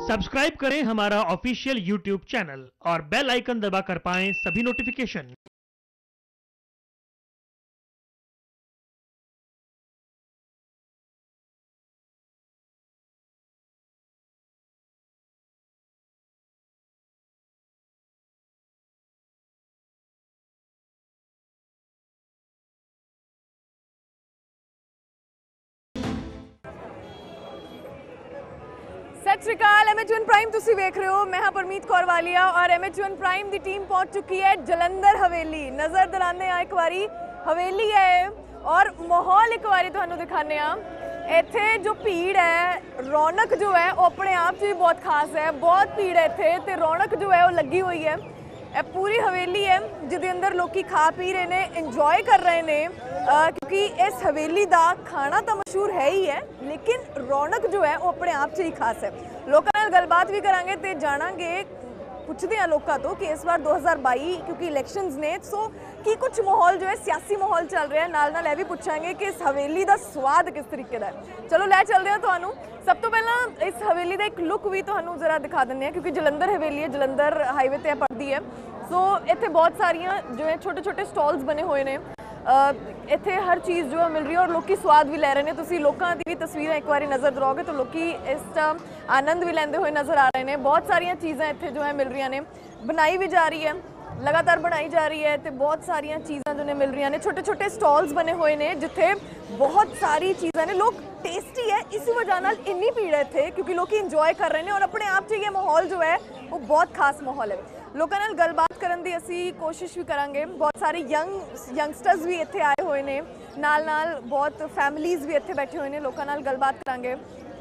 Subscribe करें हमारा official YouTube channel और बेल आइकन दबाकर पाएं सभी नोटिफिकेशन। सत श्री अकाल MH1 प्राइम तुसी वेख रहे हो। मैं हाँ परमीत कौर वालिया और MH1 प्राइम की टीम पहुंच चुकी है जलंधर हवेली। नज़र दिलाने एक बारी हवेली है और माहौल एक बारी तुहानू दिखाने इत्थे जो भीड़ है, रौनक जो है वो अपने आप से बहुत खास है। बहुत भीड़ है इत्थे ते रौनक जो है वो लगी हुई है। यह पूरी हवेली है जिसके अंदर लोग खा पी रहे हैं, इंजॉय कर रहे हैं क्योंकि इस हवेली का खाना तो मशहूर है ही है, लेकिन रौनक जो है वो अपने आप से ही खास है। लोगों नाल गलबात भी करांगे ते जानांगे, पुछते हैं लोगों तो कि इस बार 2022 क्योंकि इलैक्शंस ने, सो कि कुछ माहौल जो है सियासी माहौल चल रहा है। नाल नाल भी पूछांगे कि इस हवेली का स्वाद किस तरीके का है। चलो लै चलते हैं तुहानू। सब तो पहला इस हवेली का एक लुक भी तुहानू जरा दिखा दें क्योंकि जलंधर हवेली है, जलंधर हाईवे ते पड़ती है। सो इत्थे बहुत सारिया जो है छोटे छोटे स्टॉल्स बने हुए हैं। इत्थे हर चीज़ जो है मिल रही है और लोग स्वाद भी लै रहे हैं। तुसीं लोगों की भी तस्वीर एक बार नज़र दराओगे तो लोग इसका आनंद भी लेंदे हुए नज़र आ रहे हैं। बहुत सारिया चीज़ां इत्थे जो है मिल रही ने, बनाई भी जा रही है, लगातार बनाई जा रही है। तो बहुत सारिया चीज़ां जो ने मिल रही ने, छोटे छोटे स्टॉल्स बने हुए हैं जिथे बहुत सारी चीज़ां ने। लोग टेस्टी है, इस वजह नाल इन्नी भीड़ है इत्थे क्योंकि लोग इंजॉय कर रहे हैं और अपने आप से ये माहौल जो है वो बहुत खास माहौल है। लोगों नाल गलबात करन दी असी कोशिश भी करांगे। बहुत सारे यंगस्टर्स भी इत्थे आए हुए ने, नाल नाल बहुत फैमिलीज़ भी इत्थे बैठे हुए हैं। लोगों नाल गलबात करांगे।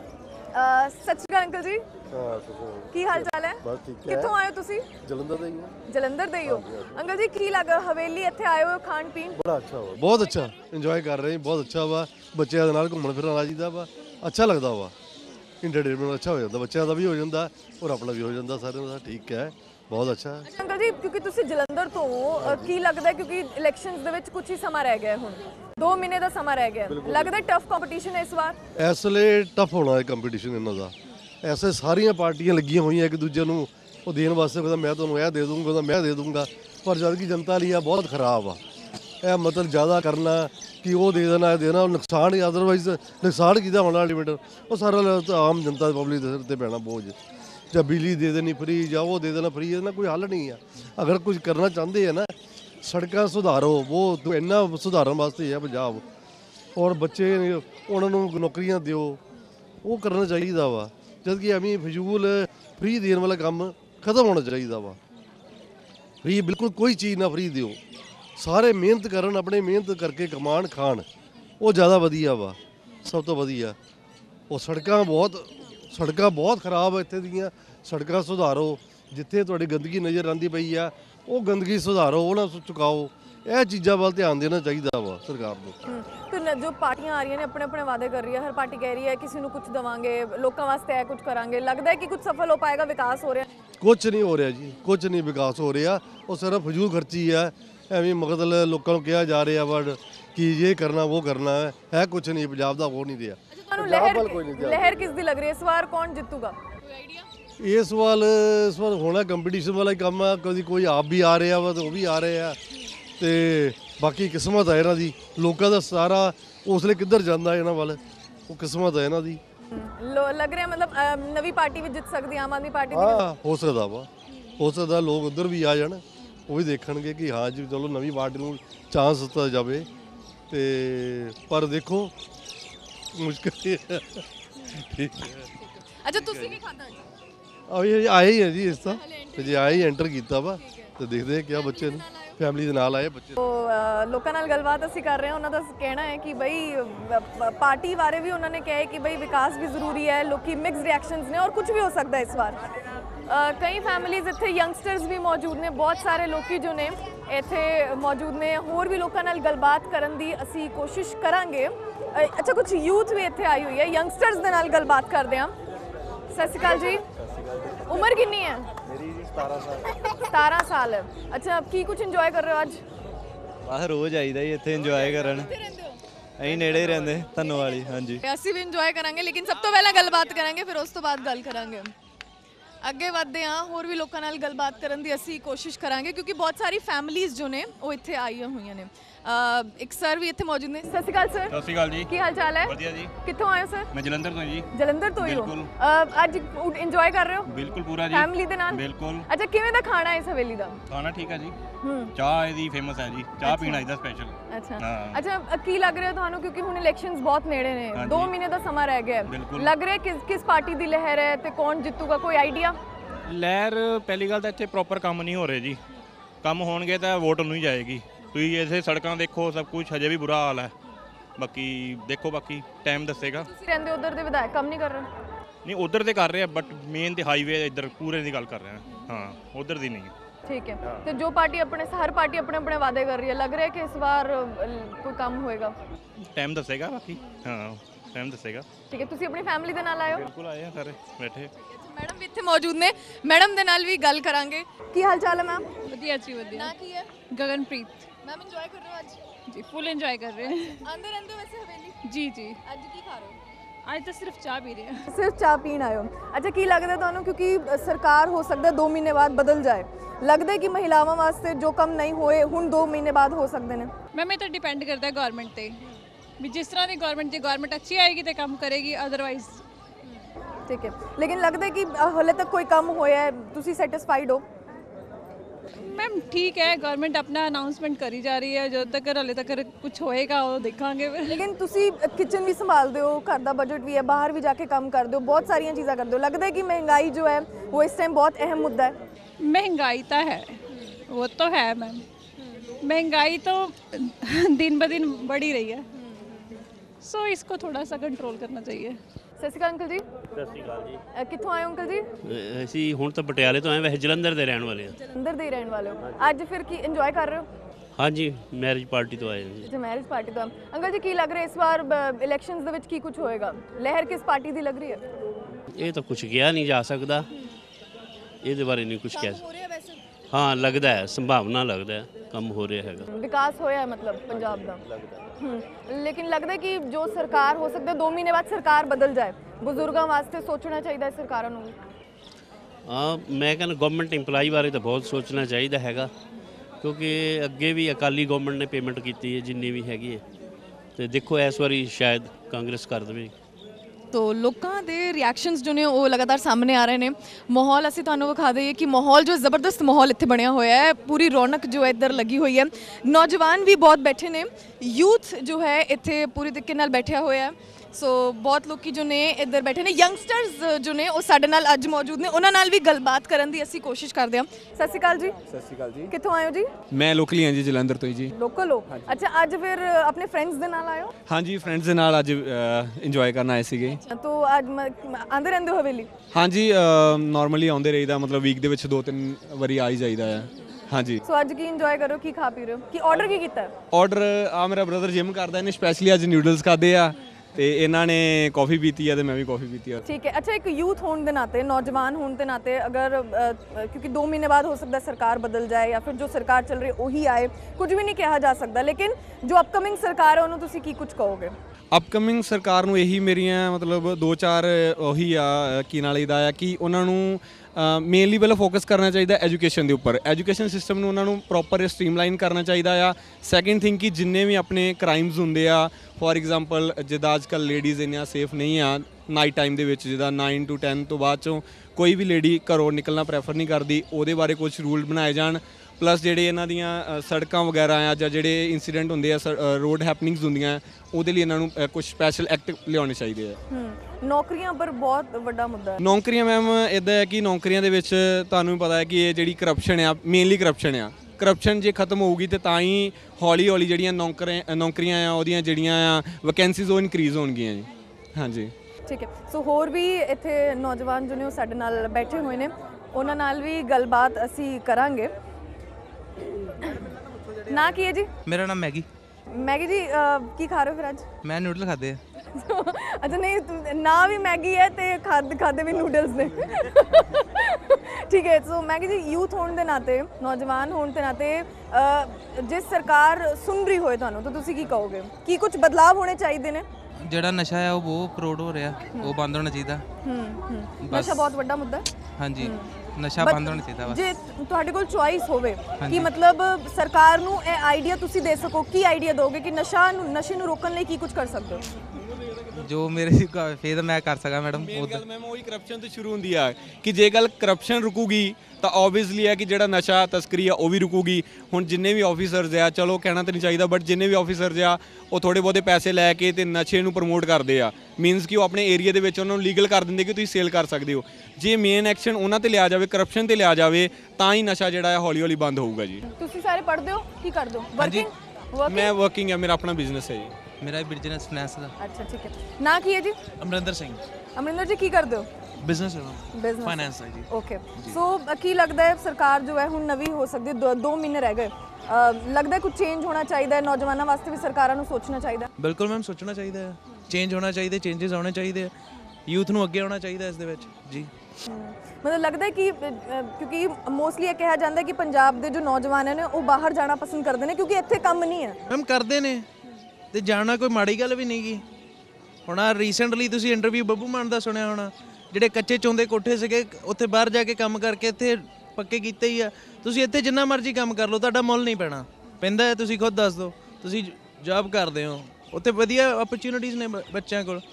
सत श्री अकाल अंकल जी, की हाल चाल है? बस ठीक है। कित्थों आए हो तुसी? जलंधर दे ही हो। जलंधर दे ही हो। अंकल जी की लग हवेली इत्थे आए हो, खान पीन बड़ा अच्छा हुआ, बहुत अच्छा इंजॉय कर रहे हैं, बहुत अच्छा हुआ। बच्चों के नाल घूमन फिरन आ जाईदा वा, अच्छा लगता वा, इंटरटेनमेंट अच्छा हो जाता, बच्चों का भी हो जाता और अपना भी हो जाता, सारे का ठीक है, बहुत अच्छा है। अच्छा अंकल जी, क्योंकि तुसी जलंधर तो हो, की लगता है क्योंकि इलैक्शंस दे विच कुछ ही समा रह गया, हुण 2 महीने का समा रह गया, लगता है टफ कंपीटीशन है इस बार? इस वे टफ होना है कंपीटीशन इन्हों का। ऐसे सारिया पार्टियां लगियां हुई एक दूजे को वो देने वास्ते, कहता मैं तुम्हें यह दे दूँगा, मैं दे दूँगा, पर जबकि जनता लिए बहुत खराब आ। यह मतलब ज़्यादा करना कि वो दे देना नुकसान, अदरवाइज नुकसान किया होना लिमिट वो सारा आम जनता पब्लिक के सिर पैना बोझ। या बिजली दे देनी फ्री या वो दे देना फ्री, ना कोई हल नहीं है। अगर कुछ करना चाहते हैं ना, सड़क सुधारो, वो इन्ना सुधारन वास्ते है पंजाब, और बच्चे उन्होंने नौकरियां दो, वो करना चाहिए वा। जबकि एवं फजूल फ्री देने वाला काम खत्म होना चाहिए वा। फ्री बिल्कुल कोई चीज़ ना फ्री दो, सारे मेहनत करन, अपने मेहनत करके कमान खान, वो ज़्यादा वधिया वा, सब तो वधिया। वो सड़क बहुत खराब है इत्थे दियां, सड़क सुधारो, जिथे तुहाडी गंदगी नज़र आती पई आ वो गंदगी सुधारो, वो ना चुकाओ। यह चीज़ों वाल ध्यान देना चाहिए वा सरकार को। तो जो पार्टियां आ रही हैं अपने अपने वादे कर रही है, हर पार्टी कह रही है किसी को कुछ देवांगे, लोगों वास्ते है कुछ करांगे, लगता है कि कुछ सफल हो पाएगा, विकास हो रहा है? कुछ नहीं हो रहा जी, कुछ नहीं विकास हो रहा, वो सिर्फ फजूल खर्ची है। एवं मतलब लोगों को कहा जा रहा वर्ड कि ये करना वो करना है कुछ नहीं, पंजाब का वो नहीं दिया। लहर किस दी लग रही है इस बार, कौन जितूगा? इस बार होना कंपीटीशन वाला ही काम है, कभी कोई आप भी आ रहा वा तो वो भी आ रहे हैं, तो बाकी किस्मत है इन्हों की, लोगों का सारा हौसले किधर जाता इन्हों वाल, वो किस्मत है इन्हों की। लग रहा है मतलब नवी पार्टी भी जित सकती, आम आदमी पार्टी? हाँ हो सकता वा, हो सकता लोग उधर भी आ जान, वो भी देखणगे कि हाँ जी चलो नवी पार्टी को चांस दिता जाए, तो पर देखो मुश्किल है। ठीक है। अच्छा तुसी की खाता जी? अब ये आए ही है जी, इस तो जी आए ही एंटर किया वा, तो देखते हैं क्या बच्चे फैमिली के नाल आए बच्चे। तो लोगों नाल गलबात असीं कर रहे हैं, उन्होंने कहना है कि बई पार्टी बारे भी उन्होंने कहा है कि बई विकास भी जरूरी है, लोग मिक्स रिएक्शंस ने और कुछ भी हो सकता है इस बार। कई फैमिलीज़ इत्थे यंगस्टर्स भी मौजूद ने, बहुत सारे लोग जो ने इत्थे मौजूद ने, होर भी लोगों नाल गलबात करन दी असीं कोशिश करांगे। अच्छा कुछ यूथ भी इत्थे आई हुई है, यंगस्टर्स दे नाल गलबात करते हैं। सत श्री अकाल जी, उम्र कितनी है? मेरी 17 साल। 17 साल है। अच्छा की कुछ इंजॉय कर रहे हो आज? बस रोज़ आईदा ही इत्थे इंजॉय करन, असीं नेड़े ही रहंदे धन्नोवाली। हाँ जी, ਅਸੀਂ ਵੀ ਇੰਜੋਏ ਕਰਾਂਗੇ, लेकिन सब तो पहले गलबात करांगे, फिर उस तो बाद गल करांगे। ਅੱਗੇ ਵਧਦੇ ਹਾਂ, ਹੋਰ ਵੀ ਲੋਕਾਂ ਨਾਲ ਗੱਲਬਾਤ ਕਰਨ ਦੀ ਅਸੀਂ ਕੋਸ਼ਿਸ਼ ਕਰਾਂਗੇ ਕਿਉਂਕਿ ਬਹੁਤ ਸਾਰੀ ਫੈਮਿਲੀਜ਼ ਜੋ ਨੇ ਉਹ ਇੱਥੇ ਆਈਆਂ ਹੋਈਆਂ ਨੇ। ਇੱਕ ਸਰ ਵੀ ਇੱਥੇ ਮੌਜੂਦ ਨੇ। ਸਤਿ ਸ਼੍ਰੀ ਅਕਾਲ ਸਰ। ਸਤਿ ਸ਼੍ਰੀ ਅਕਾਲ ਜੀ। ਕੀ ਹਾਲ ਚਾਲ ਹੈ? ਵਧੀਆ ਜੀ। ਕਿੱਥੋਂ ਆਏ ਹੋ ਸਰ? ਮੈਂ ਜਲੰਧਰ ਤੋਂ ਜੀ। ਜਲੰਧਰ ਤੋਂ ਹੀ ਹੋ? ਬਿਲਕੁਲ। ਅੱਜ ਇੰਜੋਏ ਕਰ ਰਹੇ ਹੋ? ਬਿਲਕੁਲ ਪੂਰਾ ਜੀ। ਫੈਮਿਲੀ ਦੇ ਨਾਲ? ਬਿਲਕੁਲ। ਅੱਛਾ, ਕਿਵੇਂ ਦਾ ਖਾਣਾ ਹੈ ਇਸ ਹਵੇਲੀ ਦਾ? ਖਾਣਾ ਠੀਕ ਹੈ ਜੀ। ਚਾਹ ਇਹਦੀ ਫੇਮਸ ਹੈ ਜੀ, ਚਾਹ ਪੀਣਾ ਇਹਦਾ ਸਪੈਸ਼ਲ। ਅੱਛਾ ਅੱਛਾ, ਕੀ ਲੱਗ ਰਿਹਾ ਤੁਹਾਨੂੰ ਕਿਉਂਕਿ ਹੁਣ ਇਲੈਕਸ਼ਨਸ ਬਹੁਤ ਨੇੜੇ ਨੇ, 2 ਮਹੀਨੇ ਦਾ ਸਮਾਂ ਰਹਿ ਗਿਆ ਹੈ, ਲੱਗ ਰਿਹਾ ਕਿਸ ਪਾਰਟੀ ਦੀ ਲਹਿਰ ਹੈ ਤੇ ਕੌਣ ਜਿੱਤੂਗਾ, ਕੋਈ ਆਈਡੀਆ? ਲਹਿਰ ਪਹਿਲੀ ਗੱਲ ਤਾਂ ਇੱਥੇ ਪ੍ਰੋਪਰ ਕੰਮ ਨਹੀਂ ਹੋ ਰਹੇ ਜੀ, ਕੰਮ ਹੋਣਗੇ ਤਾਂ ਵੋਟ ਨੂੰ ਹੀ ਜਾਏਗੀ। ਤੁਸੀਂ ਇਸੇ ਸੜਕਾਂ ਦੇਖੋ, ਸਭ ਕੁਝ ਹਜੇ ਵੀ ਬੁਰਾ ਹਾਲ ਹੈ, ਬਾਕੀ ਦੇਖੋ, ਬਾਕੀ ਟਾਈਮ ਦੱਸੇਗਾ। ਤੁਸੀਂ ਰਹਿੰਦੇ ਉਧਰ ਦੇ ਵਿਧਾਇਕ ਕੰਮ ਨਹੀਂ ਕਰ ਰਹੇ? ਨਹੀਂ, ਉਧਰ ਤੇ ਕਰ ਰਹੇ ਆ ਬਟ ਮੇਨ ਤੇ ਹਾਈਵੇ ਇੱਧਰ ਪੂਰੇ ਦੀ ਗੱਲ ਕਰ ਰਹੇ ਹਾਂ। ਹਾਂ, ਉਧਰ ਦੀ ਨਹੀਂ। ਠੀਕ ਹੈ, ਤੇ ਜੋ ਪਾਰਟੀ ਹਰ ਪਾਰਟੀ ਆਪਣੇ ਆਪਣੇ ਵਾਅਦੇ ਕਰ ਰਹੀ ਹੈ, ਲੱਗ ਰਿਹਾ ਕਿ ਇਸ ਵਾਰ ਕੋਈ ਕੰਮ ਹੋਏਗਾ? ਟਾਈਮ ਦੱਸੇਗਾ, ਬਾਕੀ ਹਾਂ ਟਾਈਮ ਦੱਸੇਗਾ। ਠੀਕ ਹੈ, ਤੁਸੀਂ ਆਪਣੀ ਫੈਮਿਲੀ ਦੇ ਨਾਲ ਆਏ ਹੋ? ਬਿਲਕੁਲ ਆਏ ਆ ਸਾਰੇ ਬੈਠੇ। ਮੈਡਮ ਵੀ ਇੱਥੇ ਮੌਜੂਦ ਨੇ, ਮੈਡਮ ਦੇ ਨਾਲ ਵੀ ਗੱਲ ਕਰਾਂਗੇ। ਕੀ ਹਾਲ ਚਾਲ ਹੈ ਮੈਮ? ਵਧੀਆ ਜੀ, ਵਧੀਆ। ਨਾਂ ਕੀ ਹੈ? ਗਗਨਪ੍ਰੀਤ। ਮੈਮ ਇੰਜੋਏ ਕਰ ਰਹੇ ਹੋ ਅੱਜ? ਜੀ ਫੁੱਲ ਇੰਜੋਏ ਕਰ ਰਹੇ हैं। ਆਂਦੇ ਰਹਿੰਦੇ ਹੋ ਵੈਸੇ ਹਵੇਲੀ? जी जी। ਅੱਜ ਕੀ ਖਾ ਰਹੇ ਹੋ? आज तो सिर्फ चाय पी रहे हैं। ਸਿਰਫ ਚਾਹ ਪੀਣ ਆਏ ਹੋ? ਅੱਛਾ, ਕੀ ਲੱਗਦਾ ਤੁਹਾਨੂੰ ਕਿਉਂਕਿ ਸਰਕਾਰ ਹੋ ਸਕਦਾ 2 ਮਹੀਨੇ ਬਾਅਦ ਬਦਲ ਜਾਏ, ਲੱਗਦਾ ਕਿ ਮਹਿਲਾਵਾਂ ਵਾਸਤੇ ਜੋ ਕੰਮ ਨਹੀਂ ਹੋਏ ਹੁਣ 2 ਮਹੀਨੇ ਬਾਅਦ ਹੋ ਸਕਦੇ ਨੇ? मैम ये तो डिपेंड करता है गवर्नमेंट ते भी, जिस तरह की गवर्नमेंट, जो गवर्नमेंट अच्छी आएगी तो काम करेगी, अदरवाइज। ठीक है, लेकिन लगता है कि हाले तक कोई काम होया है, तुसी सैटिस्फाइड हो? मैम ठीक है, गवर्नमेंट अपना अनाउंसमेंट करी जा रही है, जो तक हाले तक कुछ होएगा वो देखांगे फिर। लेकिन तुसी किचन भी संभालते हो, घर का बजट भी है, बाहर भी जाके काम करते हो, बहुत सारियां चीज़ें करते हो, लगता है कि महंगाई जो है वो इस टाइम बहुत अहम मुद्दा है? महंगाई तो है, वो तो है मैम, महंगाई तो दिन ब दिन बढ़ी रही है, सो इसको थोड़ा सा कंट्रोल करना चाहिए। ਸਤਿ ਸ਼੍ਰੀ ਅਕਾਲ ਅੰਕਲ ਜੀ। ਸਤਿ ਸ਼੍ਰੀ ਅਕਾਲ ਜੀ। ਕਿੱਥੋਂ ਆਏ ਹੋ ਅੰਕਲ ਜੀ? ਅਸੀਂ ਹੁਣ ਤਾਂ ਪਟਿਆਲੇ ਤੋਂ ਆਏ, ਵੈਸੇ ਜਲੰਧਰ ਦੇ ਰਹਿਣ ਵਾਲੇ ਹਾਂ। ਜਲੰਧਰ ਦੇ ਹੀ ਰਹਿਣ ਵਾਲੇ ਹੋ? ਅੱਜ ਫਿਰ ਕੀ ਇੰਜੋਏ ਕਰ ਰਹੇ ਹੋ? ਹਾਂਜੀ, ਮੈਰਿਜ ਪਾਰਟੀ ਤੋਂ ਆਏ ਹਾਂ ਜੀ। ਅੱਛਾ, ਮੈਰਿਜ ਪਾਰਟੀ ਤੋਂ। ਅੰਕਲ ਜੀ, ਕੀ ਲੱਗ ਰਿਹਾ ਇਸ ਵਾਰ ਇਲੈਕਸ਼ਨਸ ਦੇ ਵਿੱਚ ਕੀ ਕੁਝ ਹੋਏਗਾ? ਲਹਿਰ ਕਿਸ ਪਾਰਟੀ ਦੀ ਲੱਗ ਰਹੀ ਹੈ? ਇਹ ਤਾਂ ਕੁਝ ਕਿਹਾ ਨਹੀਂ ਜਾ ਸਕਦਾ, ਇਹਦੇ ਬਾਰੇ ਨਹੀਂ ਕੁਝ ਕਹਿ ਹੋ ਰਿਹਾ ਵੈਸੇ? ਹਾਂ, ਲੱਗਦਾ ਹੈ, ਸੰਭਾਵਨਾ ਲੱਗਦਾ ਹੈ ਕੰਮ ਹੋ ਰਿਹਾ ਹੈਗਾ। ਵਿਕਾਸ ਹੋਇਆ ਹੈ ਮਤਲਬ ਪੰਜਾਬ ਦਾ? ਲੇਕਿਨ ਲੱਗਦਾ ਕਿ ਜੋ ਸਰਕਾਰ ਹੋ ਸਕਦਾ 2 ਮਹੀਨੇ ਬਾਅਦ ਸਰਕਾਰ ਬਦਲ ਜਾਏ, ਬਜ਼ੁਰਗਾਂ ਵਾਸਤੇ ਸੋਚਣਾ ਚਾਹੀਦਾ ਹੈ ਸਰਕਾਰਾਂ ਨੂੰ ਵੀ। ਹਾਂ, ਮੈਂ ਕਹਿੰਦਾ ਗਵਰਨਮੈਂਟ EMPLOYE ਬਾਰੇ ਤਾਂ ਬਹੁਤ ਸੋਚਣਾ ਚਾਹੀਦਾ ਹੈਗਾ, ਕਿਉਂਕਿ ਅੱਗੇ ਵੀ ਅਕਾਲੀ ਗਵਰਨਮੈਂਟ ਨੇ ਪੇਮੈਂਟ ਕੀਤੀ ਹੈ ਜਿੰਨੀ ਵੀ ਹੈਗੀ ਹੈ, ਤੇ ਦੇਖੋ ਇਸ ਵਾਰੀ ਸ਼ਾਇਦ ਕਾਂਗਰਸ ਕਰ ਦੇਵੇ। ਤੋ ਲੋਕਾਂ ਦੇ ਰਿਐਕਸ਼ਨਸ ਜੋ ਨੇ ਉਹ ਲਗਾਤਾਰ ਸਾਹਮਣੇ ਆ ਰਹੇ ਨੇ। ਮਾਹੌਲ ਅਸੀਂ ਤੁਹਾਨੂੰ ਵਿਖਾ ਦਈਏ ਕਿ ਮਾਹੌਲ ਜੋ ਜ਼ਬਰਦਸਤ ਮਾਹੌਲ ਇੱਥੇ ਬਣਿਆ ਹੋਇਆ ਹੈ, ਪੂਰੀ ਰੌਣਕ ਜੋ ਹੈ ਇੱਧਰ ਲੱਗੀ ਹੋਈ ਹੈ, ਨੌਜਵਾਨ ਵੀ ਬਹੁਤ ਬੈਠੇ ਨੇ, ਯੂਥ ਜੋ ਹੈ ਇੱਥੇ ਪੂਰੀ ਤਰੀਕੇ ਨਾਲ ਬੈਠਿਆ ਹੋਇਆ ਹੈ। ਸੋ ਬਹੁਤ ਲੋਕੀ ਜੋ ਨੇ ਇੱਧਰ ਬੈਠੇ ਨੇ, ਯੰਗਸਟਰਸ ਜੋ ਨੇ ਉਹ ਸਾਡੇ ਨਾਲ ਅੱਜ ਮੌਜੂਦ ਨੇ, ਉਹਨਾਂ ਨਾਲ ਵੀ ਗੱਲਬਾਤ ਕਰਨ ਦੀ ਅਸੀਂ ਕੋਸ਼ਿਸ਼ ਕਰਦੇ ਹਾਂ। ਸਤਿ ਸ਼੍ਰੀ ਅਕਾਲ ਜੀ। ਸਤਿ ਸ਼੍ਰੀ ਅਕਾਲ ਜੀ। ਕਿੱਥੋਂ ਆਏ ਹੋ ਜੀ? ਮੈਂ ਲੋਕਲੀ ਹਾਂ ਜੀ, ਜਲੰਧਰ ਤੋਂ ਹੀ ਜੀ। ਲੋਕਲ ਹੋ? ਅੱਛਾ, ਅੱਜ ਫਿਰ ਆਪਣੇ ਫਰੈਂਡਸ ਦੇ ਨਾਲ ਆਏ ਹੋ? ਹਾਂਜੀ, ਫਰੈਂਡਸ ਦੇ ਨਾਲ ਅੱਜ ਇੰਜੋਏ ਕਰਨ ਆਏ ਸੀਗੇ। ਤੋ ਅੱਜ ਆਂਦੇ ਰਹਿੰਦੇ ਹੋ ਹਵੇਲੀ? ਹਾਂਜੀ, ਨਾਰਮਲੀ ਆਉਂਦੇ ਰਹੀਦਾ, ਮਤਲਬ ਵੀਕ ਦੇ ਵਿੱਚ 2-3 ਵਾਰੀ ਆ ਹੀ ਜਾਈਦਾ ਆ। ਹਾਂਜੀ। ਸੋ ਅੱਜ ਕੀ ਇੰਜੋਏ ਕਰੋ, ਕੀ ਖਾ ਪੀ ਰਹੇ ਹੋ, ਕੀ ਆਰਡਰ ਕੀ ਕੀਤਾ? ਆਰਡਰ ਆ ਮੇਰਾ ਬ੍ਰਦਰ ਜਿਮ ਕਰਦਾ, ਇਹਨੇ ਸਪੈਸ਼ਲੀ ਅੱਜ ਨਿਊਡਲਸ ਖਾਦੇ ਆ, ਤੇ ਇਹਨਾਂ ਨੇ ਕਾਫੀ ਪੀਤੀ ਆ ਤੇ ਮੈਂ ਵੀ ਕਾਫੀ ਪੀਤੀ ਆ। ਠੀਕ ਹੈ। ਅੱਛਾ, ਇੱਕ ਯੂਥ ਹੋਣ ਦੇ ਨਾਤੇ, ਨੌਜਵਾਨ ਹੋਣ ਦੇ ਨਾਤੇ, ਅਗਰ ਕਿਉਂਕਿ 2 ਮਹੀਨੇ ਬਾਅਦ ਹੋ ਸਕਦਾ ਸਰਕਾਰ ਬਦਲ ਜਾਏ ਜਾਂ ਫਿਰ ਜੋ ਸਰਕਾਰ ਚੱਲ ਰਹੀ ਉਹੀ ਆਏ, ਕੁਝ ਵੀ ਨਹੀਂ ਕਿਹਾ ਜਾ ਸਕਦਾ, ਲੇਕਿਨ ਜੋ ਅਪਕਮਿੰਗ ਸਰਕਾਰ ਹੈ ਉਹਨੂੰ ਤੁਸੀਂ ਕੀ ਕੁਝ ਕਹੋਗੇ? ਅਪਕਮਿੰਗ ਸਰਕਾਰ ਨੂੰ ਇਹੀ ਮੇਰੀਆਂ ਮਤਲਬ 2-4 ਉਹੀ ਆ ਕੀ ਨਾਲ ਇਹਦਾ ਆ ਕਿ ਉਹਨਾਂ ਨੂੰ ਮੇਨਲੀ ਪਹਿਲਾਂ ਫੋਕਸ ਕਰਨਾ ਚਾਹੀਦਾ ਐਜੂਕੇਸ਼ਨ ਦੇ ਉੱਪਰ, ਐਜੂਕੇਸ਼ਨ ਸਿਸਟਮ ਨੂੰ ਉਹਨਾਂ ਨੂੰ ਪ੍ਰੋਪਰ ਸਟ੍ਰੀਮਲਾਈਨ ਕਰਨਾ ਚਾਹੀਦਾ ਆ। ਸੈਕਿੰਡ ਥਿੰਗ ਕਿ ਜਿੰਨੇ ਵੀ ਆਪਣੇ ਕ੍ਰਾਈਮਸ ਹੁੰਦੇ ਆ, ਫੋਰ ਐਗਜ਼ਾਮਪਲ ਜਿੱਦਾਂ ਅੱਜ ਕੱਲ੍ਹ ਲੇਡੀਜ਼ ਇੰਨੀਆਂ ਸੇਫ ਨਹੀਂ ਆ ਨਾਈਟ ਟਾਈਮ ਦੇ ਵਿੱਚ, ਜਿੱਦਾਂ 9 to 10 ਤੋਂ ਬਾਅਦ 'ਚੋਂ ਕੋਈ ਵੀ ਲੇਡੀ ਘਰੋਂ ਨਿਕਲਣਾ ਪ੍ਰੈਫਰ ਨਹੀਂ ਕਰਦੀ, ਉਹਦੇ ਬਾਰੇ ਕੁਝ ਰੂਲ ਬਣਾਏ ਜਾਣ। ਪਲੱਸ ਜਿਹੜੇ ਇਹਨਾਂ ਦੀਆਂ ਸੜਕਾਂ ਵਗੈਰਾ ਆ ਜਾਂ ਜਿਹੜੇ ਇਨਸੀਡੈਂਟ ਹੁੰਦੇ ਆ, ਰੋਡ ਹੈਪਨਿੰਗਸ ਹੁੰਦੀਆਂ, ਉਹਦੇ ਲਈ ਇਹਨਾਂ ਨੂੰ ਕੁਝ ਸਪੈਸ਼ਲ ਐਕਟ ਲਿਆਉਣੇ ਚਾਹੀਦੇ ਆ। ਨੌਕਰੀਆਂ ਪਰ ਬਹੁਤ ਵੱਡਾ ਮੁੱਦਾ ਹੈ। ਨੌਕਰੀਆਂ ਮੈਮ ਇੱਦਾਂ ਹੈ ਕਿ ਨੌਕਰੀਆਂ ਦੇ ਵਿੱਚ ਤੁਹਾਨੂੰ ਵੀ ਪਤਾ ਹੈ ਕਿ ਇਹ ਜਿਹੜੀ ਕਰਪਸ਼ਨ ਆ, ਮੇਨਲੀ ਕਰਪਸ਼ਨ ਆ, ਕਰਪਸ਼ਨ ਜੇ ਖਤਮ ਹੋਊਗੀ ਤੇ ਤਾਂ ਹੀ ਹੌਲੀ ਹੌਲੀ ਜਿਹੜੀਆਂ ਨੌਕਰੀਆਂ ਆ ਉਹਦੀਆਂ ਜਿਹੜੀਆਂ ਆ ਵੈਕੈਂਸੀਜ਼ ਉਹ ਇਨਕਰੀਜ਼ ਹੋਣਗੀਆਂ ਜੀ। ਹਾਂਜੀ, ਠੀਕ ਹੈ। ਸੋ ਹੋਰ ਵੀ ਇੱਥੇ ਨੌਜਵਾਨ ਜੋ ਨੇ ਉਹ ਸਾਡੇ ਨਾਲ ਬੈਠੇ ਹੋਏ ਨੇ, ਉਹਨਾਂ ਨਾਲ ਵੀ ਗੱਲਬਾਤ ਅਸੀਂ ਕਰਾਂਗੇ। ਨਾ ਕੀ ਹੈ ਜੀ? ਮੇਰਾ ਨਾਮ ਮੈਗੀ। ਮੈਗੀ ਜੀ, ਕੀ ਖਾ ਰਹੇ ਹੋ ਫਿਰ ਅੱਜ? ਮੈਂ ਨੂਡਲ ਖਾਦੇ ਆ। ਅੱਛਾ, ਨਹੀਂ ਨਾ ਵੀ ਮੈਗੀ ਹੈ ਤੇ ਖਾਦੇ ਵੀ ਨੂਡਲਸ ਨੇ। ਠੀਕ ਹੈ। ਸੋ ਮੈਗੀ ਜੀ, ਯੂਥ ਹੋਣ ਦੇ ਨਾਤੇ, ਨੌਜਵਾਨ ਹੋਣ ਦੇ ਨਾਤੇ, ਜੇ ਸਰਕਾਰ ਸੁਣ ਰਹੀ ਹੋਏ ਤੁਹਾਨੂੰ ਤਾਂ ਤੁਸੀਂ ਕੀ ਕਹੋਗੇ? ਕੀ ਕੁਝ ਬਦਲਾਅ ਹੋਣੇ ਚਾਹੀਦੇ ਨੇ? ਜਿਹੜਾ ਨਸ਼ਾ ਹੈ ਉਹ ਬਹੁਤ ਪ੍ਰੋਡ ਹੋ ਰਿਹਾ, ਉਹ ਬੰਦ ਹੋਣਾ ਚਾਹੀਦਾ। ਨਸ਼ਾ ਬਹੁਤ ਵੱਡਾ ਮੁੱਦਾ ਹੈ। ਹਾਂਜੀ ਨਸ਼ਾ ਬੰਦ ਹੋਣਾ ਚਾਹੀਦਾ ਬਸ। ਜੇ ਤੁਹਾਡੇ ਕੋਲ ਚੁਆਇਸ ਹੋਵੇ ਕਿ ਮਤਲਬ ਸਰਕਾਰ ਨੂੰ ਇਹ ਆਈਡੀਆ ਤੁਸੀਂ ਦੇ ਸਕੋ, ਕੀ ਆਈਡੀਆ ਦੋਗੇ ਕਿ ਨਸ਼ੇ ਨੂੰ ਰੋਕਣ ਲਈ ਕੀ ਕੁਝ ਕਰ ਸਕਦੇ ਹੋ? ਜੋ ਮੇਰੇ ਫੇਰ ਮੈਂ ਕਰ ਸਕਾਂ ਮੈਡਮ। ਗੱਲ ਮੈਮ ਉਹੀ ਕਰਪਸ਼ਨ ਤੋਂ ਸ਼ੁਰੂ ਹੁੰਦੀ ਆ ਕਿ ਜੇ ਗੱਲ ਕਰਪਸ਼ਨ ਰੁਕੂਗੀ ਤਾਂ ਓਬਵੀਅਸਲੀ ਹੈ ਕਿ ਜਿਹੜਾ ਨਸ਼ਾ ਤਸਕਰੀ ਆ ਉਹ ਵੀ ਰੁਕੂਗੀ। ਹੁਣ ਜਿੰਨੇ ਵੀ ਆਫੀਸਰਸ ਆ, ਚਲੋ ਕਹਿਣਾ ਤਾਂ ਨਹੀਂ ਚਾਹੀਦਾ, ਬਟ ਜਿੰਨੇ ਵੀ ਆਫੀਸਰਸ ਆ ਉਹ ਥੋੜੇ ਬਹੁਤੇ ਪੈਸੇ ਲੈ ਕੇ ਤੇ ਨਸ਼ੇ ਨੂੰ ਪ੍ਰਮੋਟ ਕਰਦੇ ਆ। ਮੀਨਸ ਕਿ ਉਹ ਆਪਣੇ ਏਰੀਆ ਦੇ ਵਿੱਚ ਉਹਨਾਂ ਨੂੰ ਲੀਗਲ ਕਰ ਦਿੰਦੇ ਕਿ ਤੁਸੀਂ ਸੇਲ ਕਰ ਸਕਦੇ ਹੋ। ਜੇ ਮੇਨ ਐਕਸ਼ਨ ਉਹਨਾਂ ਤੇ ਲਿਆ ਜਾਵੇ, ਕਰਪਸ਼ਨ ਤੇ ਲਿਆ ਜਾਵੇ, ਤਾਂ ਹੀ ਨਸ਼ਾ ਜਿਹੜਾ ਹੈ ਹੌਲੀ ਹੌਲੀ ਬੰਦ ਹੋਊਗਾ ਜੀ। ਤੁਸੀਂ ਸਾਰੇ ਪੜ੍ਹਦੇ ਹੋ, ਕੀ ਕਰਦੇ ਹੋ? ਵਰਕਿੰਗ? ਮੈਂ ਵਰਕਿੰਗ ਹੈ, ਮੇਰਾ ਆਪਣਾ ਬਿਜ਼ਨਸ ਹੈ ਜੀ। ਮੇਰਾ ਬਿਜ਼ਨਸ ਫਾਈਨੈਂਸ ਦਾ। ਅੱਛਾ ਠੀਕ ਹੈ। ਨਾ ਕੀ ਹੈ ਜੀ? ਅਮਰਿੰਦਰ ਸਿੰਘ। ਅਮਰਿੰਦਰ ਜੀ ਕੀ ਕਰਦੇ ਹੋ? ਬਿਜ਼ਨਸ ਹੈ ਬਿਜ਼ਨਸ ਫਾਈਨੈਂਸ ਹੈ ਜੀ। ਓਕੇ, ਸੋ ਕੀ ਲੱਗਦਾ ਹੈ ਸਰਕਾਰ ਜੋ ਹੈ ਹੁਣ ਨਵੀਂ ਹੋ ਸਕਦੀ ਹੈ, 2 ਮਹੀਨੇ ਰਹਿ ਗਏ, ਲੱਗਦਾ ਹੈ ਕੁਝ ਚੇਂਜ ਹੋਣਾ ਚਾਹੀਦਾ ਹੈ, ਨੌਜਵਾਨਾਂ ਵਾਸਤੇ ਵੀ ਸਰਕਾਰਾਂ ਨੂੰ ਸੋਚਣਾ ਚਾਹੀਦਾ? ਬਿਲਕੁਲ ਮੈਮ, ਸੋਚਣਾ ਚਾਹੀਦਾ ਹੈ, ਚੇਂਜ ਹੋਣਾ ਚਾਹੀਦਾ, ਚੇਂਜਸ ਆਉਣੇ ਚਾਹੀਦੇ, ਯੂਥ ਨੂੰ ਅੱਗੇ ਆਉਣਾ ਚਾਹੀਦਾ ਇਸ ਦੇ ਵਿੱਚ ਜੀ। ਮਤਲਬ ਲੱਗਦਾ ਹੈ ਕਿ ਕਿਉਂਕਿ ਮੋਸਟਲੀ ਇਹ ਕਿਹਾ ਜਾਂਦਾ ਹੈ ਕਿ ਪੰਜਾਬ ਦੇ ਜੋ ਨੌਜਵਾਨ ਨੇ ਉਹ ਬਾਹਰ ਜਾਣਾ ਪਸੰਦ ਕਰਦੇ ਨੇ ਕਿਉਂਕਿ ਇੱਥੇ ਕੰਮ ਨਹੀਂ ਹੈ। ਮੈਮ ਕਰਦੇ ਨੇ ਤੇ ਜਾਣਾ ਕੋਈ ਮਾੜੀ ਗੱਲ ਵੀ ਨਹੀਂ ਗੀ। ਹੁਣ ਆ ਰੀਸੈਂਟਲੀ ਤੁਸੀਂ ਇੰਟਰਵਿਊ ਬੱਬੂ ਮਾਨ ਦਾ ਸੁਣਿਆ ਹੋਣਾ, ਜਿਹੜੇ ਕੱਚੇ ਚੌਂਦੇ ਕੋਠੇ ਸੀਗੇ ਉੱਥੇ ਬਾਹਰ ਜਾ ਕੇ ਕੰਮ ਕਰਕੇ ਇੱਥੇ ਪੱਕੇ ਕੀਤੇ ਹੀ ਆ। ਤੁਸੀਂ ਇੱਥੇ ਜਿੰਨਾ ਮਰਜ਼ੀ ਕੰਮ ਕਰ ਲਓ, ਤੁਹਾਡਾ ਮੁੱਲ ਨਹੀਂ ਪੈਂਦਾ ਹੈ। ਤੁਸੀਂ ਖੁਦ ਦੱਸ ਦਿਓ, ਤੁਸੀਂ ਜੌਬ ਕਰਦੇ ਹੋ, ਉੱਥੇ ਵਧੀਆ ਓਪਰਚੁਨਿਟੀਜ਼ ਨੇ ਬੱਚਿਆਂ ਕੋਲ,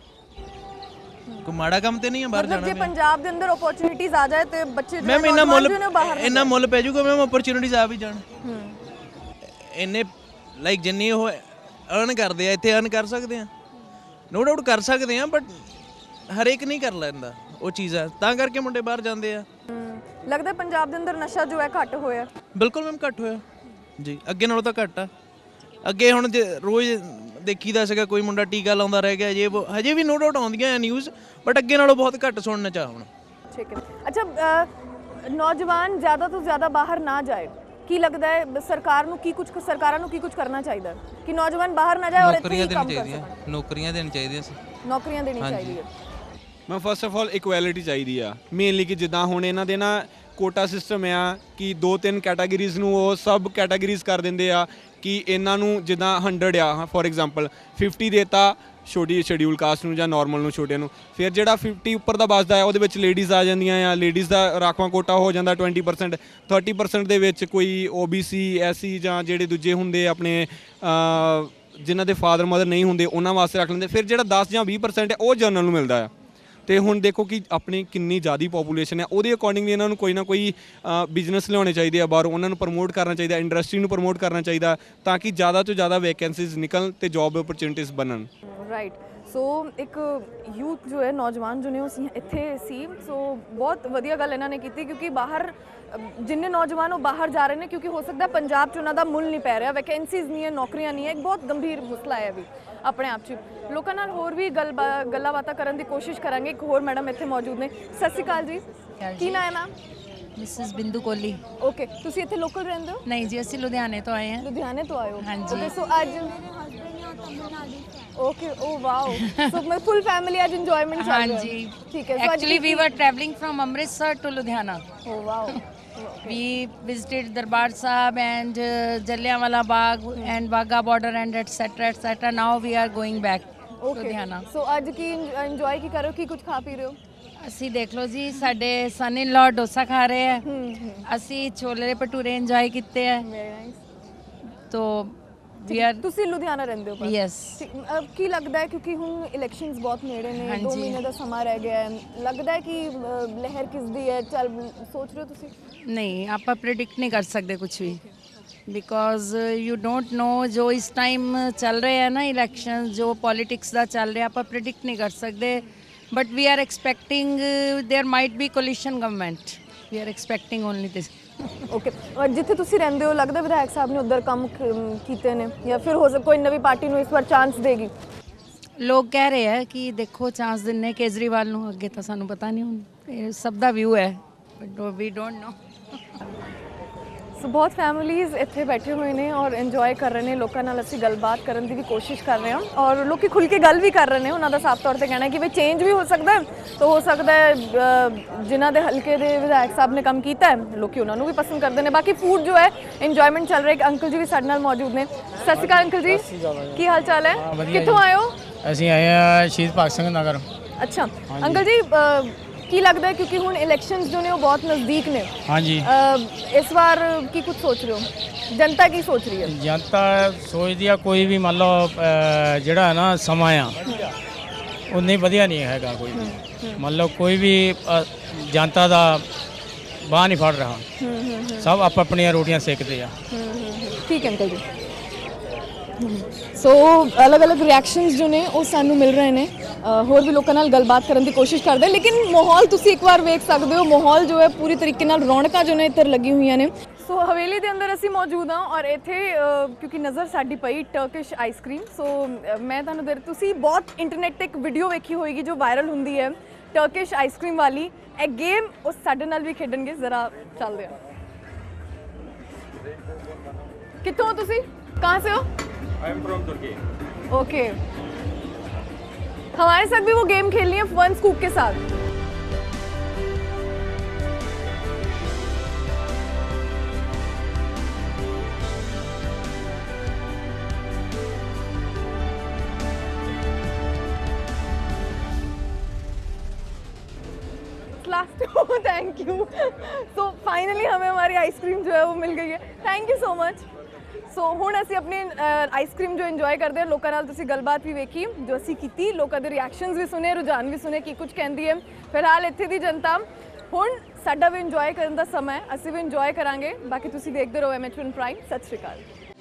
ਕੋਈ ਮਾੜਾ ਕੰਮ ਤੇ ਨਹੀਂ ਆ ਬਾਹਰ ਜਾਣਾ। ਜੇ ਪੰਜਾਬ ਦੇ ਅੰਦਰ ਓਪਰਚੁਨਿਟੀਜ਼ ਆ ਜਾਏ ਤੇ ਬੱਚੇ ਮੈਮ ਇੰਨਾ ਮੁੱਲ ਪੈ ਜਾਊਗਾ ਮੈਮ, ਓਪਰਚੁਨਿਟੀਜ਼ ਆ ਵੀ ਜਾਣ। ਇੰਨੇ ਲਾਈਕ ਜਿੰਨੀ ਉਹ ਅਰਨ ਕਰਦੇ ਆ ਇੱਥੇ ਅਰਨ ਕਰ ਸਕਦੇ ਆ, ਨੋ ਡਾਊਟ ਕਰ ਸਕਦੇ ਆ, ਬਟ ਹਰੇਕ ਨਹੀਂ ਕਰ ਲੈਂਦਾ ਉਹ ਚੀਜ਼ਾਂ, ਤਾਂ ਕਰਕੇ ਮੁੰਡੇ ਬਾਹਰ ਜਾਂਦੇ ਆ। ਲੱਗਦਾ ਪੰਜਾਬ ਦੇ ਅੰਦਰ ਨਸ਼ਾ ਜੋ ਹੈ ਘੱਟ ਹੋਇਆ? ਬਿਲਕੁਲ ਮੈਮ ਘੱਟ ਹੋਇਆ ਜੀ, ਅੱਗੇ ਨਾਲੋਂ ਤਾਂ ਘੱਟ ਆ। ਅੱਗੇ ਹੁਣ ਜੇ ਰੋਜ਼ ਦੇਖੀਦਾ ਸੀਗਾ ਕੋਈ ਮੁੰਡਾ ਟੀਕਾ ਲਾਉਂਦਾ ਰਹਿ ਗਿਆ, ਜੇ ਉਹ ਹਜੇ ਵੀ ਨੋ ਡਾਊਟ ਆਉਂਦੀਆਂ ਨਿਊਜ਼, ਬਟ ਅੱਗੇ ਨਾਲੋਂ ਬਹੁਤ ਘੱਟ ਸੁਣਨ ਚ ਆ ਹੁਣ। ਠੀਕ ਹੈ। ਅੱਛਾ, ਨੌਜਵਾਨ ਜ਼ਿਆਦਾ ਤੋਂ ਜ਼ਿਆਦਾ ਬਾਹਰ ਨਾ ਜਾਏ, ਕੀ ਲੱਗਦਾ ਹੈ ਸਰਕਾਰਾਂ ਨੂੰ ਕੀ ਕੁਝ ਕਰਨਾ ਚਾਹੀਦਾ ਕਿ ਨੌਜਵਾਨ ਬਾਹਰ ਨਾ ਜਾਏ ਔਰ ਇੱਥੇ ਹੀ ਕੰਮ ਕਰ ਸਕਣ? ਨੌਕਰੀਆਂ ਦੇਣੀ ਚਾਹੀਦੀਆਂ ਸੀ। ਨੌਕਰੀਆਂ ਦੇਣੀ ਚਾਹੀਦੀ ਹੈ। ਮੈਂ ਫਸਟ ਆਫ ਆਲ ਇਕੁਐਲਿਟੀ ਚਾਹੀਦੀ ਆ ਮੇਨਲੀ, ਕਿ ਜਿੱਦਾਂ ਹੁਣ ਇਹਨਾਂ ਦੇ ਨਾ ਕੋਟਾ ਸਿਸਟਮ ਆ ਕਿ 2-3 ਕੈਟਾਗਰੀਜ਼ ਨੂੰ ਉਹ ਸਬ ਕੈਟਾਗਰੀਜ਼ ਕਰ ਦਿੰਦੇ ਆ ਕਿ ਇਹਨਾਂ ਨੂੰ ਜਿੱਦਾਂ 100 ਆ, ਫੋਰ ਐਗਜ਼ਾਮਪਲ 50 ਦੇਤਾ ਛੋਟੀ ਸ਼ੈਡਿਊਲ ਕਾਸਟ ਨੂੰ ਜਾਂ ਨਾਰਮਲ ਨੂੰ, ਛੋਟੇ ਨੂੰ। ਫਿਰ ਜਿਹੜਾ 50 ਉੱਪਰ ਦਾ ਬਚਦਾ ਹੈ ਉਹਦੇ ਵਿੱਚ ਲੇਡੀਜ਼ ਆ ਜਾਂਦੀਆਂ ਆ, ਲੇਡੀਜ਼ ਦਾ ਰਾਖਵਾਂ ਕੋਟਾ ਹੋ ਜਾਂਦਾ 20%। 30% ਦੇ ਵਿੱਚ ਕੋਈ OBC SC ਜਾਂ ਜਿਹੜੇ ਦੂਜੇ ਹੁੰਦੇ ਆਪਣੇ ਜਿਨ੍ਹਾਂ ਦੇ ਫਾਦਰ ਮਦਰ ਨਹੀਂ ਹੁੰਦੇ ਉਹਨਾਂ ਵਾਸਤੇ ਰੱਖ ਲੈਂਦੇ। ਫਿਰ ਜਿਹੜਾ 10 ਜਾਂ 20% ਹੈ ਉਹ ਜਨਰਲ ਨੂੰ ਮਿਲਦਾ ਆ। ਤੇ ਹੁਣ ਦੇਖੋ ਕਿ ਆਪਣੀ ਕਿੰਨੀ ਜ਼ਿਆਦਾ ਪੋਪੂਲੇਸ਼ਨ ਹੈ, ਉਹਦੇ ਅਕੋਰਡਿੰਗਲੀ ਇਹਨਾਂ ਨੂੰ ਕੋਈ ਨਾ ਕੋਈ ਬਿਜ਼ਨਸ ਲਿਆਉਣੇ ਚਾਹੀਦੇ ਆ ਬਾਹਰੋਂ, ਉਹਨਾਂ ਨੂੰ ਪ੍ਰਮੋਟ ਕਰਨਾ ਚਾਹੀਦਾ, ਇੰਡਸਟਰੀ ਨੂੰ ਪ੍ਰਮੋਟ ਕਰਨਾ ਚਾਹੀਦਾ, ਤਾਂ ਕਿ ਜ਼ਿਆਦਾ ਤੋਂ ਜ਼ਿਆਦਾ ਵੈਕੈਂਸੀਜ਼ ਨਿਕਲਣ ਤੇ ਜੌਬ ਓਪਰਚੁਨਿਟੀਜ਼ ਬਣਨ। ਰਾਈਟ, ਸੋ ਇੱਕ ਯੂਥ ਜੋ ਹੈ, ਨੌਜਵਾਨ ਜੋ ਨੇ ਉਹ ਇੱਥੇ ਸੀ, ਸੋ ਬਹੁਤ ਵਧੀਆ ਗੱਲ ਇਹਨਾਂ ਨੇ ਕੀਤੀ ਕਿਉਂਕਿ ਬਾਹਰ ਜਿੰਨੇ ਨੌਜਵਾਨ ਉਹ ਬਾਹਰ ਜਾ ਰਹੇ ਨੇ ਕਿਉਂਕਿ ਹੋ ਸਕਦਾ ਪੰਜਾਬ 'ਚ ਉਹਨਾਂ ਦਾ ਮੁੱਲ ਨਹੀਂ ਪੈ ਰਿਹਾ, ਵੈਕੈਂਸੀਜ਼ ਨਹੀਂ ਹੈ, ਨੌਕਰੀਆਂ ਨਹੀਂ ਹੈ। ਇੱਕ ਬਹੁਤ ਗੰਭੀਰ ਮਸਲਾ ਹੈ ਵੀ ਆਪਣੇ ਆਪ 'ਚ। ਲੋਕਾਂ ਨਾਲ ਹੋਰ ਵੀ ਗੱਲਾਂ ਬਾਤਾਂ ਕਰਨ ਦੀ ਕੋਸ਼ਿਸ਼ ਕਰਾਂਗੇ। ਇੱਕ ਹੋਰ ਮੈਡਮ ਇੱਥੇ ਮੌਜੂਦ ਨੇ। ਸਤਿ ਸ਼੍ਰੀ ਅਕਾਲ ਜੀ, ਕੀ ਨਾਮ ਹੈ ਮੈਮ? ਮਿਸਿਸ ਬਿੰਦੂ ਕੋਹਲੀ। ਓਕੇ, ਤੁਸੀਂ ਇੱਥੇ ਲੋਕਲ ਰਹਿੰਦੇ ਹੋ? ਨਹੀਂ ਜੀ, ਅਸੀਂ ਲੁਧਿਆਣੇ ਤੋਂ ਆਏ ਹਾਂ। ਲੁਧਿਆਣੇ ਤੋਂ ਆਏ ਹੋ? ਹਾਂਜੀ। ਓਕੇ, ਸੋ ਅੱਜ ओके, ओ वाओ, सो मैं फुल फैमिली आज एंजॉयमेंट चल रहा है। जी ठीक है। Actually we were travelling from Amritsar to Ludhiana. Oh wow. We visited Darbar Sahib and Jallianwala Bagh and Wagah border and etc etc. Now we are going back to Ludhiana. So आज की enjoy की कर रहे हो कि कुछ खा पी रहे हो? ਅਸੀਂ ਦੇਖ ਲਓ ਜੀ, ਸਾਡੇ ਸਨ ਇਨ ਲਾ ਡੋਸਾ ਖਾ ਰਹੇ ਹੈ, ਅਸੀਂ ਛੋਲੇ ਭਟੂਰੇ ਇੰਜੋਏ ਕੀਤੇ ਹੈ। ਤੋ ਤੁਸੀਂ ਲੁਧਿਆਣਾ ਰਹਿੰਦੇ ਹੋ? ਯੈਸ। ਕੀ ਲੱਗਦਾ ਹੈ ਕਿਉਂਕਿ ਹੁਣ ਇਲੈਕਸ਼ਨਸ ਬਹੁਤ ਨੇੜੇ ਨੇ, 2 ਮਹੀਨੇ ਦਾ ਸਮਾਂ ਰਹਿ ਗਿਆ ਹੈ, ਲੱਗਦਾ ਹੈ ਕਿ ਲਹਿਰ ਕਿਸ ਦੀ ਹੈ, ਚੱਲ ਸੋਚ ਰਹੇ ਹੋ ਤੁਸੀਂ? ਨਹੀਂ, ਆਪਾਂ ਪ੍ਰੈਡਿਕਟ ਨਹੀਂ ਕਰ ਸਕਦੇ ਕੁਝ ਵੀ, ਬਿਕੋਜ਼ ਯੂ ਡੋਂਟ ਨੋ ਜੋ ਇਸ ਟਾਈਮ ਚੱਲ ਰਿਹਾ ਹੈ ਨਾ ਇਲੈਕਸ਼ਨ, ਜੋ ਪੋਲਿਟਿਕਸ ਦਾ ਚੱਲ ਰਿਹਾ, ਆਪਾਂ ਪ੍ਰੈਡਿਕਟ ਨਹੀਂ ਕਰ ਸਕਦੇ। But we are expecting there might be coalition government, we are expecting only this. Okay, ਔਰ ਜਿੱਥੇ ਤੁਸੀਂ ਰਹਿੰਦੇ ਹੋ ਲੱਗਦਾ ਵਿਧਾਇਕ ਸਾਹਿਬ ਨੇ ਉੱਧਰ ਕੰਮ ਕੀਤੇ ਨੇ ਜਾਂ ਫਿਰ ਹੋ ਸਕਦਾ ਕੋਈ ਨਵੀਂ ਪਾਰਟੀ ਨੂੰ ਇਸ ਵਾਰ ਚਾਂਸ ਦੇਗੀ? ਲੋਕ ਕਹਿ ਰਹੇ ਹੈ ਕਿ ਦੇਖੋ ਚਾਂਸ ਦਿੰਨੇ ਕੇਜਰੀਵਾਲ ਨੂੰ, ਅੱਗੇ ਤਾਂ ਸਾਨੂੰ ਪਤਾ ਨਹੀਂ, ਹੁਣ ਇਹ ਸਭ ਦਾ ਵਿਊ ਹੈ, but we don't know. So ਬਹੁਤ ਫੈਮਿਲੀਜ਼ ਇੱਥੇ ਬੈਠੇ ਹੋਏ ਨੇ ਔਰ ਇੰਜੋਏ ਕਰ ਰਹੇ ਨੇ। ਲੋਕਾਂ ਨਾਲ ਅਸੀਂ ਗੱਲਬਾਤ ਕਰਨ ਦੀ ਵੀ ਕੋਸ਼ਿਸ਼ ਕਰ ਰਹੇ ਹਾਂ ਔਰ ਲੋਕੀ ਖੁੱਲ੍ਹ ਕੇ ਗੱਲ ਵੀ ਕਰ ਰਹੇ ਨੇ। ਉਹਨਾਂ ਦਾ ਸਾਫ਼ ਤੌਰ 'ਤੇ ਕਹਿਣਾ ਕਿ ਵੀ ਚੇਂਜ ਵੀ ਹੋ ਸਕਦਾ ਹੈ, ਤਾਂ ਹੋ ਸਕਦਾ ਹੈ ਜਿਨ੍ਹਾਂ ਦੇ ਹਲਕੇ ਦੇ ਵਿਧਾਇਕ ਸਾਹਿਬ ਨੇ ਕੰਮ ਕੀਤਾ ਹੈ ਲੋਕੀ ਉਹਨਾਂ ਨੂੰ ਵੀ ਪਸੰਦ ਕਰਦੇ ਨੇ। ਬਾਕੀ ਫੂਡ ਜੋ ਹੈ ਇੰਜੋਇਮੈਂਟ ਚੱਲ ਰਿਹਾ। ਇੱਕ ਅੰਕਲ ਜੀ ਵੀ ਸਾਡੇ ਨਾਲ ਮੌਜੂਦ ਨੇ। ਸਤਿ ਸ਼੍ਰੀ ਅਕਾਲ ਅੰਕਲ ਜੀ, ਕੀ ਹਾਲ ਚਾਲ ਹੈ? ਕਿੱਥੋਂ ਆਏ ਹੋ? ਅਸੀਂ ਆਏ ਹਾਂ ਸ਼ਹੀਦ ਭਗਤ ਸਿੰਘ ਨਗਰ। ਅੱਛਾ ਅੰਕਲ ਜੀ, ਕੀ ਲੱਗਦਾ ਹੈ क्योंकि ਹੁਣ ਇਲੈਕਸ਼ਨਸ ਜੋ ਨੇ ਉਹ ਬਹੁਤ ਨਜ਼ਦੀਕ ਨੇ ਹਾਂਜੀ ਇਸ ਵਾਰ ਕੀ ਕੁਝ ਸੋਚ ਰਹੇ ਹੋ ਜਨਤਾ ਕੀ ਸੋਚ ਰਹੀ ਹੈ ਜਨਤਾ ਸੋਚਦੀ ਆ ਕੋਈ ਵੀ ਮੰਨ ਲਓ ਜਿਹੜਾ ਹੈ ਨਾ ਸਮਾਂ ਆ ਉਨੀ ਵਧੀਆ ਨਹੀਂ ਹੈਗਾ ਕੋਈ ਵੀ ਮੰਨ ਲਓ ਕੋਈ ਵੀ ਜਨਤਾ ਦਾ ਬਾਹ ਨਹੀਂ ਫੜ ਰਿਹਾ ਸਭ ਆਪ ਆਪਣੀਆਂ ਰੋਟੀਆਂ ਸੇਕਦੇ ਆ ਠੀਕ ਹੈ ਅੰਕਲ ਜੀ ਸੋ ਅਲੱਗ-ਅਲੱਗ ਰਿਐਕਸ਼ਨਸ ਜੋ ਨੇ ਉਹ ਸਾਨੂੰ ਮਿਲ ਰਹੇ ਨੇ ਹੋਰ ਵੀ ਲੋਕਾਂ ਨਾਲ ਗੱਲਬਾਤ ਕਰਨ ਦੀ ਕੋਸ਼ਿਸ਼ ਕਰਦੇ ਲੇਕਿਨ ਮਾਹੌਲ ਤੁਸੀਂ ਇੱਕ ਵਾਰ ਵੇਖ ਸਕਦੇ ਹੋ ਮਾਹੌਲ ਜੋ ਹੈ ਪੂਰੀ ਤਰੀਕੇ ਨਾਲ ਰੌਣਕਾਂ ਜੋ ਨੇ ਇੱਧਰ ਲੱਗੀ ਹੋਈਆਂ ਨੇ ਸੋ ਹਵੇਲੀ ਦੇ ਅੰਦਰ ਅਸੀਂ ਮੌਜੂਦ ਹਾਂ ਔਰ ਇੱਥੇ ਕਿਉਂਕਿ ਨਜ਼ਰ ਸਾਡੀ ਪਈ ਟਰਕਿਸ਼ ਆਈਸਕ੍ਰੀਮ ਸੋ ਮੈਂ ਤੁਹਾਨੂੰ ਤੁਸੀਂ ਬਹੁਤ ਇੰਟਰਨੈਟ ਤੇ ਇੱਕ ਵੀਡੀਓ ਵੇਖੀ ਹੋਏਗੀ ਜੋ ਵਾਇਰਲ ਹੁੰਦੀ ਹੈ ਟਰਕਿਸ਼ ਆਈਸਕ੍ਰੀਮ ਵਾਲੀ ਇਹ ਗੇਮ ਉਹ ਸਾਡੇ ਨਾਲ ਵੀ ਖੇਡਣਗੇ ਜ਼ਰਾ ਚੱਲਦੇ ਹਾਂ ਕਿੱਥੋਂ ਹੋ ਤੁਸੀਂ कहाँ से हो I am from Turkey okay हमारे साथ भी वो गेम खेलनी है वन स्कूप के साथ last thank you so finally हमें हमारी आइसक्रीम जो है वो मिल गई है thank you so much so ਹੁਣ ਅਸੀਂ ਆਪਣੀ ਆਈਸਕ੍ਰੀਮ ਜੋ ਇੰਜੋਏ ਕਰਦੇ ਹਾਂ ਲੋਕਾਂ ਨਾਲ ਤੁਸੀਂ ਗੱਲਬਾਤ ਵੀ ਵੇਖੀ ਜੋ ਅਸੀਂ ਕੀਤੀ ਲੋਕਾਂ ਦੇ ਰਿਐਕਸ਼ਨਸ ਵੀ ਸੁਣੇ ਰੁਝਾਨ ਵੀ ਸੁਣੇ ਕੀ ਕੁਝ ਕਹਿੰਦੀ ਹੈ ਫਿਲਹਾਲ ਇੱਥੇ ਦੀ ਜਨਤਾ ਹੁਣ ਸਾਡਾ ਵੀ ਇੰਜੋਏ ਕਰਨ ਦਾ ਸਮਾਂ ਹੈ ਅਸੀਂ ਵੀ ਇੰਜੋਏ ਕਰਾਂਗੇ ਬਾਕੀ ਤੁਸੀਂ ਦੇਖਦੇ ਰਹੋ MH1 ਪ੍ਰਾਈਮ ਸਤਿ ਸ਼੍ਰੀ ਅਕਾਲ